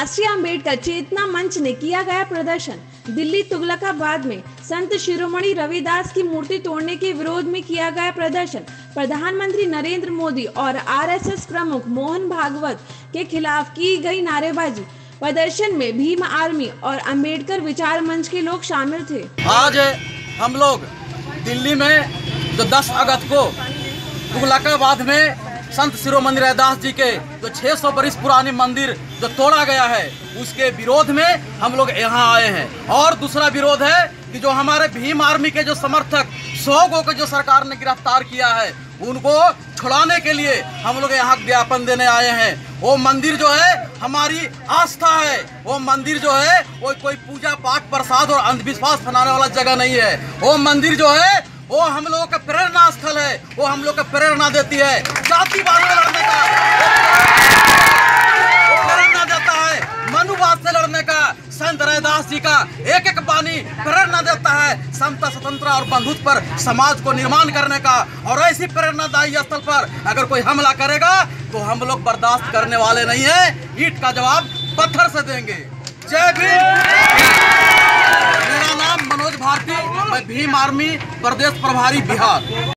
राष्ट्रीय अम्बेडकर चेतना मंच ने किया गया प्रदर्शन। दिल्ली तुगलकाबाद में संत शिरोमणि रविदास की मूर्ति तोड़ने के विरोध में किया गया प्रदर्शन। प्रधानमंत्री नरेंद्र मोदी और आरएसएस प्रमुख मोहन भागवत के खिलाफ की गई नारेबाजी। प्रदर्शन में भीम आर्मी और अम्बेडकर विचार मंच के लोग शामिल थे। आज हम लोग दिल्ली में जो 10 अगस्त को तुगलकाबाद में संत शिरोमणि रविदास जी के जो 600 बरस पुरानी मंदिर जो तोड़ा गया है उसके विरोध में हम लोग यहाँ आए हैं। और दूसरा विरोध है कि जो हमारे भीम आर्मी के जो समर्थक 100 को जो सरकार ने गिरफ्तार किया है उनको छुड़ाने के लिए हम लोग यहाँ ज्ञापन देने आए हैं। वो मंदिर जो है हमारी आस्था है, वो मंदिर जो है वो कोई पूजा पाठ प्रसाद और अंधविश्वास फैलाने वाला जगह नहीं है। वो मंदिर जो है वो हम लोगों का प्रेरणा स्थल है, वो हम लोग को प्रेरणा देती है जातिवाद से लड़ने का, वो प्रेरणा देता है मनुवाद से लड़ने का। संत रविदास जी का एक एक बानी प्रेरणा देता है समता स्वतंत्र और बंधुत्व पर समाज को निर्माण करने का। और ऐसी प्रेरणादायी स्थल पर अगर कोई हमला करेगा तो हम लोग बर्दाश्त करने वाले नहीं है, ईंट का जवाब पत्थर से देंगे। जय भीम। मेरा नाम मनोज भारती, मैं भीम आर्मी प्रदेश प्रभारी बिहार।